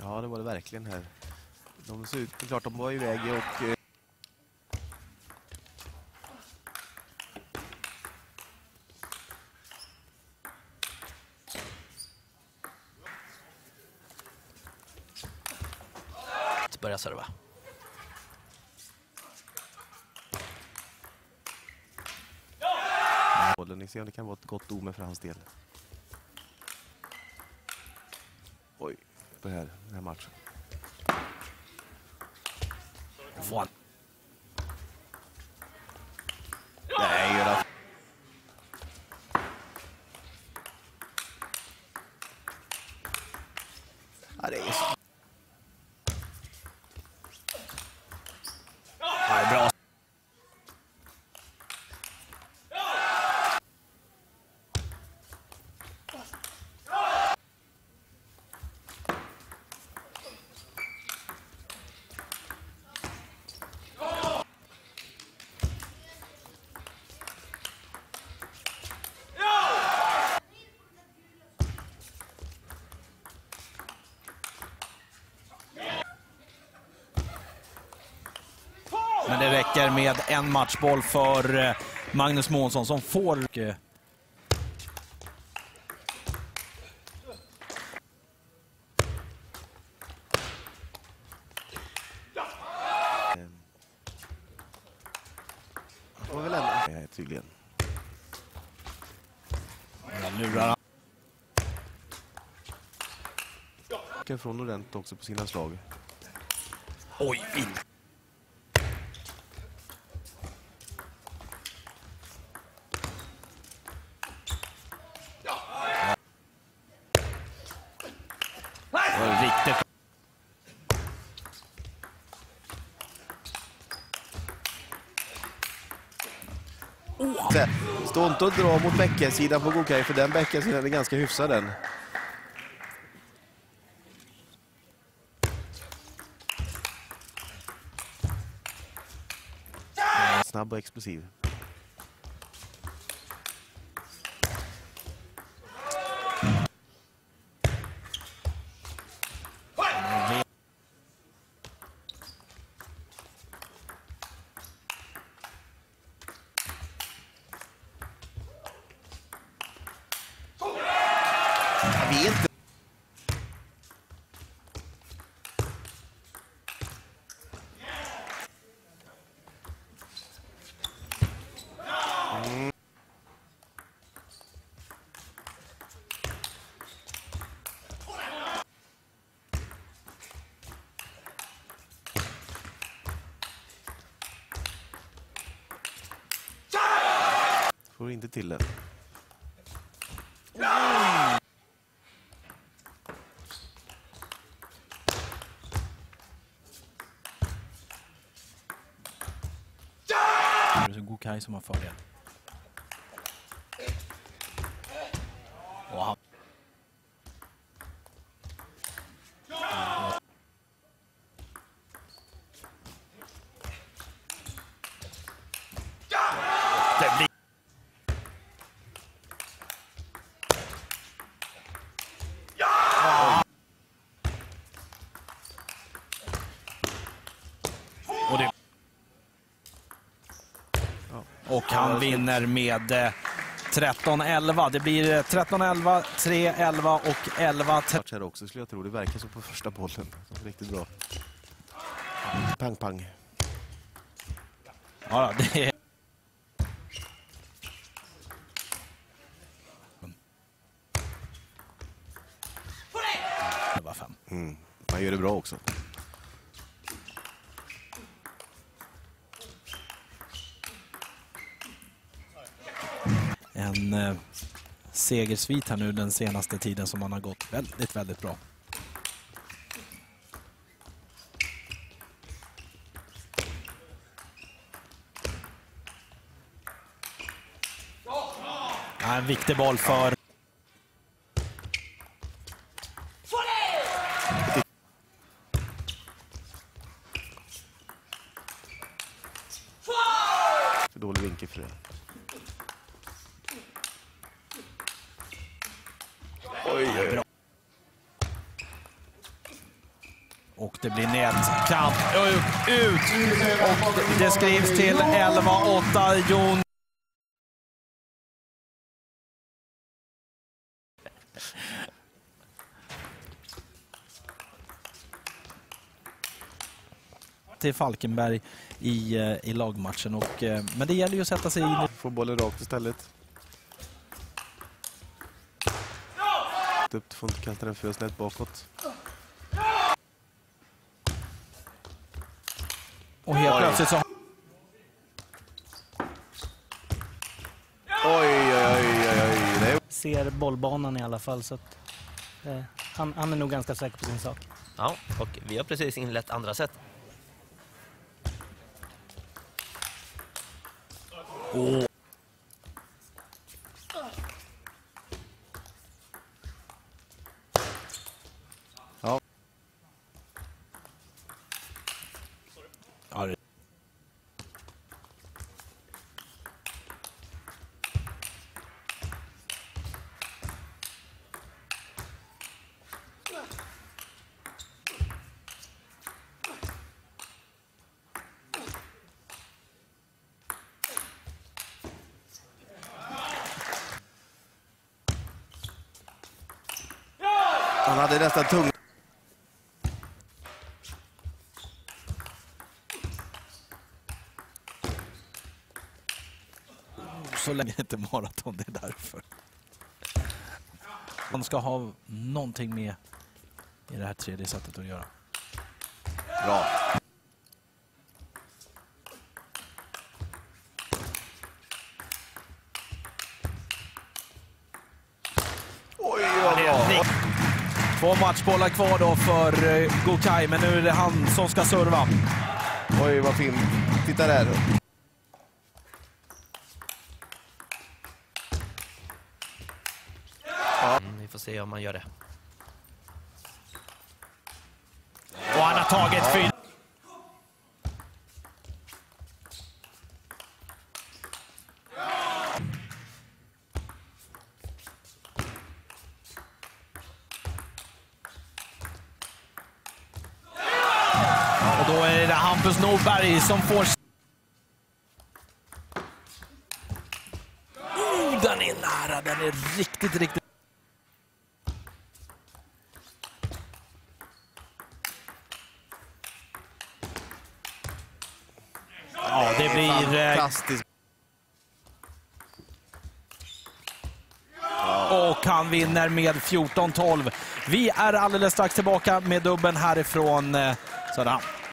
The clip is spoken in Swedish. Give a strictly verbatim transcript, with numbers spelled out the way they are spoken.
Ja, det var det verkligen här. De ser ut, klart de var iväg och... Eh... Börja serva. Bollen, ni ser, det kan vara ett gott dom för hans del. Oj, på det här, den här matchen. Fan. Nej, gör det. Ja, det är så. Ja, bra. Men det räcker med en matchboll för Magnus Månsson som får... Det var väl ändå... Nej, tydligen. Jag lurar han. Kan från ordentligt också på sina slag. Oj, in. Det var riktigt. Stå inte och dra mot bäckensidan på Gokaj, för den bäckensidan är ganska hyfsad den. Snabb och explosiv. Jag vet inte. Mm. Får inte till det. Det är Gokaj som har fördel. Och han... Det blir... Ja! Och det... Och han vinner med tretton elva. Det blir tretton elva, tre elva och elva tre. Här också skulle jag tro. Det verkar som på första bollen. Riktigt bra. Pang, pang. Ja, det är... Det var fem. Mm. Man gör det bra också. En eh, segersvit här nu den senaste tiden som man har gått väldigt, väldigt bra. Ja, en viktig boll för... För dålig vinkel för det. Oj, oj, oj. Och det blir nätkamp ut. Och det skrivs till elva åtta. Jon till Falkenberg i, i lagmatchen. Och, men det gäller ju att sätta sig in. Får bollen rakt istället. Upp, du får inte kasta den för snett bakåt. Och helt Oj. plötsligt så... Oj, oj, oj, oj, oj. Det är... Ser bollbanan i alla fall, så att, eh, han, han är nog ganska säker på sin sak. Ja, och vi har precis inlett andra set. Oh. Ja. Ja, det... Han hade nästan tung. Så länge inte maraton, det är därför. Man ska ha någonting med i det här tredje sättet att göra. Bra. Oj, vad bra. Två matchbollar kvar då för uh, Gokai, men nu är det han som ska serva. Oj, vad fint. Titta där. Mm, vi får se om man gör det. Och han har tagit fyra. Och då är det Hampus Norberg som får... Oh, den är nära. Den är riktigt, riktigt... Ja, det blir... Fantastiskt. Och han vinner med fjorton tolv. Vi är alldeles strax tillbaka med dubben härifrån Söderhamn.